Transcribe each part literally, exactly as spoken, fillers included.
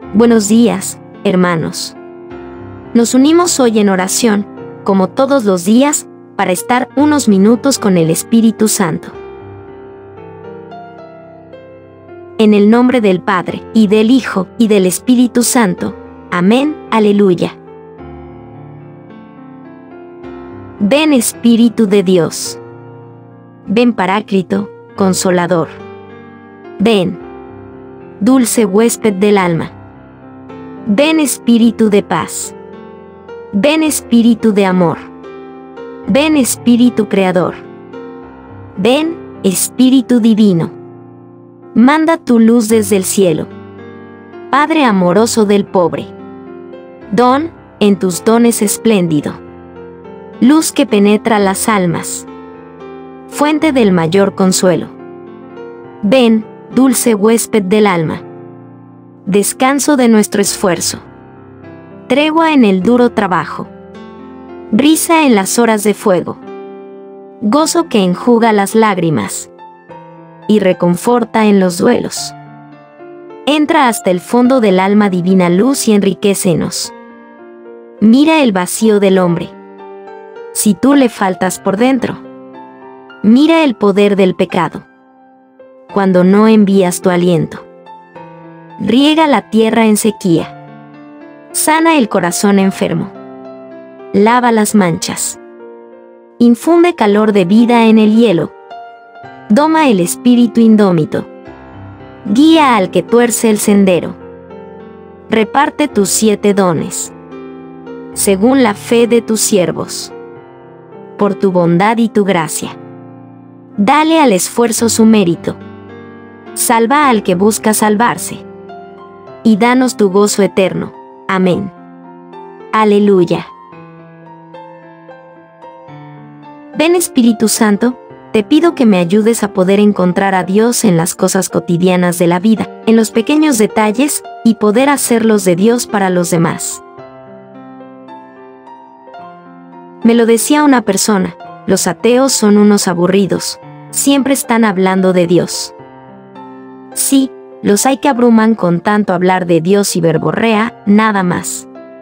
Buenos días, hermanos. Nos unimos hoy en oración, como todos los días, para estar unos minutos con el Espíritu Santo. En el nombre del Padre, y del Hijo, y del Espíritu Santo. Amén, aleluya. Ven Espíritu de Dios. Ven Paráclito, Consolador. Ven, dulce huésped del alma. Ven Espíritu de paz. Ven Espíritu de amor. Ven Espíritu Creador. Ven, Espíritu Divino. Manda tu luz desde el cielo. Padre amoroso del pobre. Don, en tus dones espléndido. Luz que penetra las almas. Fuente del mayor consuelo. Ven, dulce huésped del alma. Descanso de nuestro esfuerzo. Tregua en el duro trabajo. Brisa en las horas de fuego. Gozo que enjuga las lágrimas. Y reconforta en los duelos. Entra hasta el fondo del alma divina luz y enriquécenos. Mira el vacío del hombre. Si tú le faltas por dentro. Mira el poder del pecado. Cuando no envías tu aliento. Riega la tierra en sequía. Sana el corazón enfermo. Lava las manchas. Infunde calor de vida en el hielo. Doma el espíritu indómito. Guía al que tuerce el sendero. Reparte tus siete dones. Según la fe de tus siervos. Por tu bondad y tu gracia. Dale al esfuerzo su mérito. Salva al que busca salvarse. Y danos tu gozo eterno. Amén. Aleluya. Ven Espíritu Santo, te pido que me ayudes a poder encontrar a Dios en las cosas cotidianas de la vida, en los pequeños detalles, y poder hacerlos de Dios para los demás. Me lo decía una persona, los ateos son unos aburridos, siempre están hablando de Dios. Sí, los hay que abruman con tanto hablar de Dios y verborrea, nada más.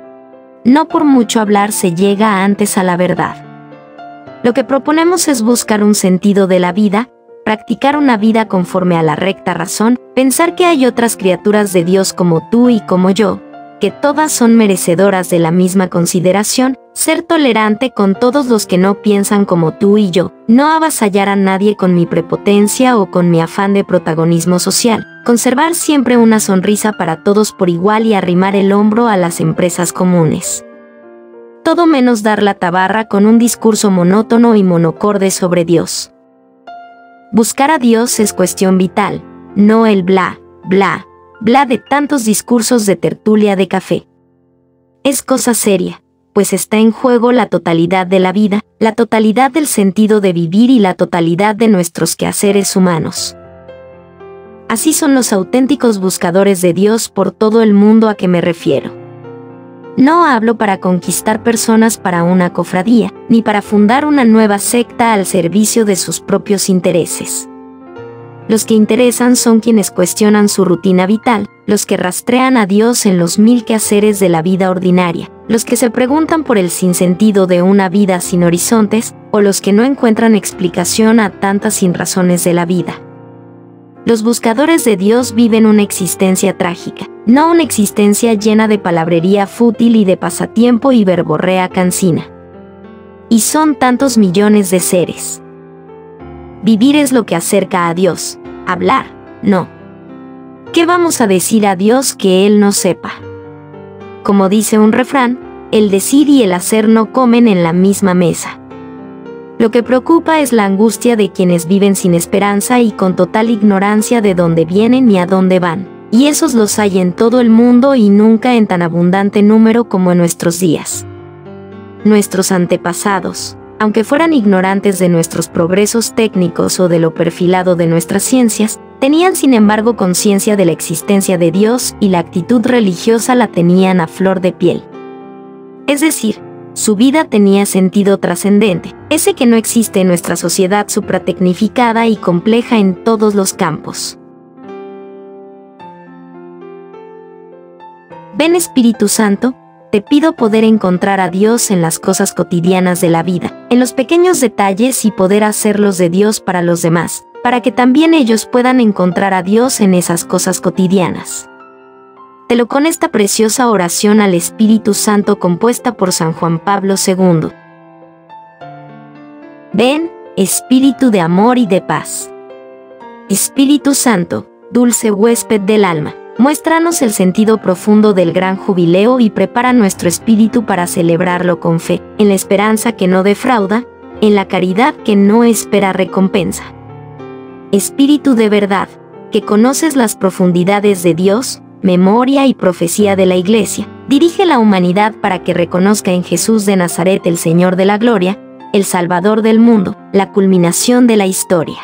No por mucho hablar se llega antes a la verdad. Lo que proponemos es buscar un sentido de la vida, practicar una vida conforme a la recta razón, pensar que hay otras criaturas de Dios como tú y como yo, que todas son merecedoras de la misma consideración, ser tolerante con todos los que no piensan como tú y yo, no avasallar a nadie con mi prepotencia o con mi afán de protagonismo social, conservar siempre una sonrisa para todos por igual y arrimar el hombro a las empresas comunes. Todo menos dar la tabarra con un discurso monótono y monocorde sobre Dios. Buscar a Dios es cuestión vital, no el bla, bla, bla de tantos discursos de tertulia de café. Es cosa seria, pues está en juego la totalidad de la vida, la totalidad del sentido de vivir y la totalidad de nuestros quehaceres humanos. Así son los auténticos buscadores de Dios por todo el mundo a que me refiero. No hablo para conquistar personas para una cofradía, ni para fundar una nueva secta al servicio de sus propios intereses. Los que interesan son quienes cuestionan su rutina vital, los que rastrean a Dios en los mil quehaceres de la vida ordinaria, los que se preguntan por el sinsentido de una vida sin horizontes, o los que no encuentran explicación a tantas sinrazones de la vida. Los buscadores de Dios viven una existencia trágica, no una existencia llena de palabrería fútil y de pasatiempo y verborrea cansina. Y son tantos millones de seres. Vivir es lo que acerca a Dios, hablar, no. ¿Qué vamos a decir a Dios que Él no sepa? Como dice un refrán, el decir y el hacer no comen en la misma mesa. Lo que preocupa es la angustia de quienes viven sin esperanza y con total ignorancia de dónde vienen y a dónde van, y esos los hay en todo el mundo y nunca en tan abundante número como en nuestros días. Nuestros antepasados, aunque fueran ignorantes de nuestros progresos técnicos o de lo perfilado de nuestras ciencias, tenían sin embargo conciencia de la existencia de Dios y la actitud religiosa la tenían a flor de piel. Es decir, su vida tenía sentido trascendente, ese que no existe en nuestra sociedad supratecnificada y compleja en todos los campos. Ven Espíritu Santo, te pido poder encontrar a Dios en las cosas cotidianas de la vida, en los pequeños detalles y poder hacerlos de Dios para los demás, para que también ellos puedan encontrar a Dios en esas cosas cotidianas. Te lo con esta preciosa oración al Espíritu Santo compuesta por San Juan Pablo segundo. Ven, Espíritu de amor y de paz. Espíritu Santo, dulce huésped del alma, muéstranos el sentido profundo del gran jubileo y prepara nuestro espíritu para celebrarlo con fe, en la esperanza que no defrauda, en la caridad que no espera recompensa. Espíritu de verdad, que conoces las profundidades de Dios, memoria y profecía de la Iglesia, dirige la humanidad para que reconozca en Jesús de Nazaret el Señor de la gloria, el Salvador del mundo, la culminación de la historia.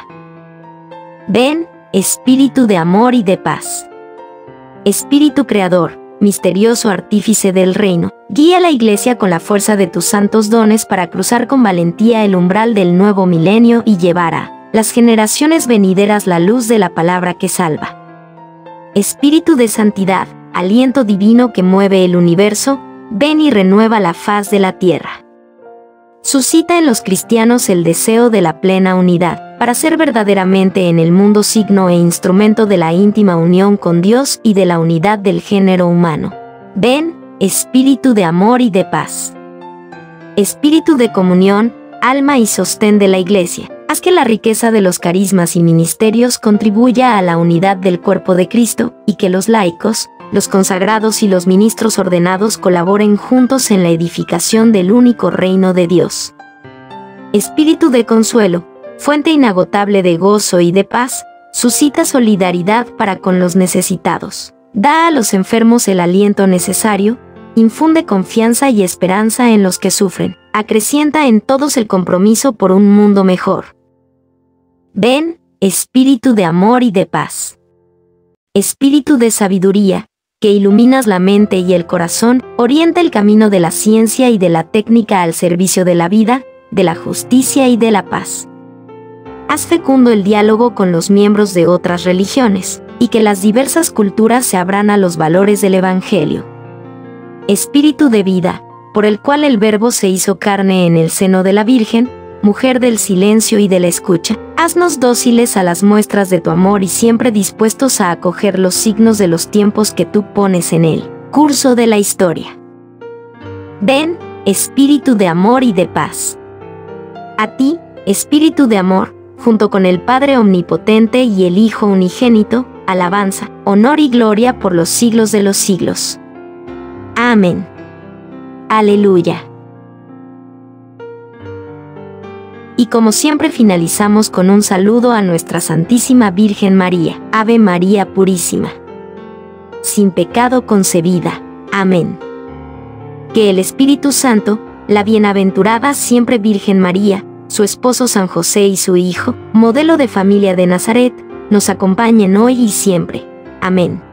Ven, Espíritu de amor y de paz. Espíritu Creador, misterioso artífice del reino, guía a la Iglesia con la fuerza de tus santos dones para cruzar con valentía el umbral del nuevo milenio y llevar a las generaciones venideras la luz de la palabra que salva. Espíritu de santidad, aliento divino que mueve el universo, ven y renueva la faz de la tierra. Suscita en los cristianos el deseo de la plena unidad, para ser verdaderamente en el mundo signo e instrumento de la íntima unión con Dios y de la unidad del género humano. Ven, Espíritu de amor y de paz. Espíritu de comunión, alma y sostén de la Iglesia, haz que la riqueza de los carismas y ministerios contribuya a la unidad del cuerpo de Cristo, y que los laicos, los consagrados y los ministros ordenados colaboren juntos en la edificación del único reino de Dios. Espíritu de consuelo, fuente inagotable de gozo y de paz, suscita solidaridad para con los necesitados. Da a los enfermos el aliento necesario, infunde confianza y esperanza en los que sufren, acrecienta en todos el compromiso por un mundo mejor. Ven, Espíritu de amor y de paz. Espíritu de sabiduría, que iluminas la mente y el corazón, orienta el camino de la ciencia y de la técnica al servicio de la vida, de la justicia y de la paz. Haz fecundo el diálogo con los miembros de otras religiones, y que las diversas culturas se abran a los valores del Evangelio. Espíritu de vida, por el cual el Verbo se hizo carne en el seno de la Virgen, mujer del silencio y de la escucha, haznos dóciles a las muestras de tu amor y siempre dispuestos a acoger los signos de los tiempos que tú pones en el curso de la historia. Ven, Espíritu de amor y de paz. A ti, Espíritu de amor, junto con el Padre Omnipotente y el Hijo Unigénito, alabanza, honor y gloria por los siglos de los siglos. Amén. Aleluya. Y como siempre finalizamos con un saludo a nuestra Santísima Virgen María. Ave María Purísima, sin pecado concebida. Amén. Que el Espíritu Santo, la bienaventurada siempre Virgen María, su esposo San José y su Hijo, modelo de familia de Nazaret, nos acompañen hoy y siempre. Amén.